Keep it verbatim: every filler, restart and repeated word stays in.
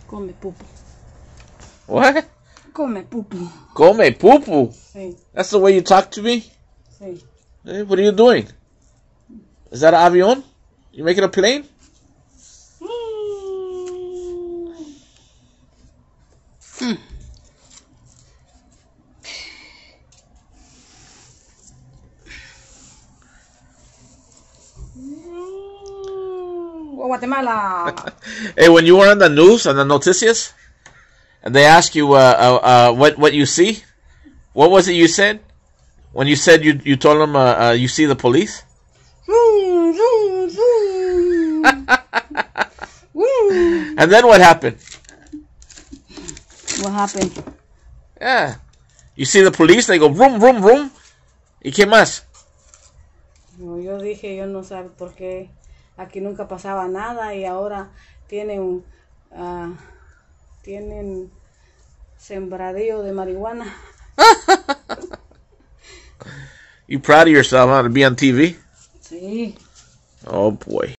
Come pupu. What? Come pupu. Come pupu? Sí. That's the way you talk to me? Sí. Hey, what are you doing? Is that an avion? You making a plane? Mm. Guatemala. Hey, when you were on the news, on the noticias, and they ask you uh, uh, uh, what what you see, what was it you said? When you said you you told them uh, uh, you see the police? And then what happened? What happened? Yeah. You see the police, they go vroom, vroom, vroom. ¿Y qué más? No, yo dije, yo no sé por qué aquí nunca pasaba nada y ahora tienen uh, tienen sembradío de marihuana. You proud of yourself, huh, to be on T V? Sí. Oh, boy.